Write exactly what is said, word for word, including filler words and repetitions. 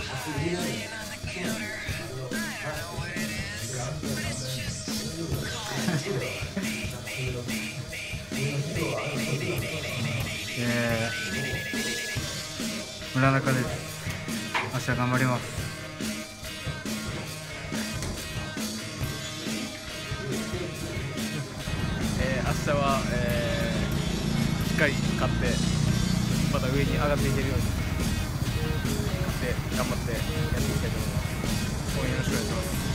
えー、村中です。明日頑張ります。 えー、明日は、えー、しっかり勝ってまた上に上がっていけるように勝って頑張ってやっていきたいと思います。応援よろしくお願いします。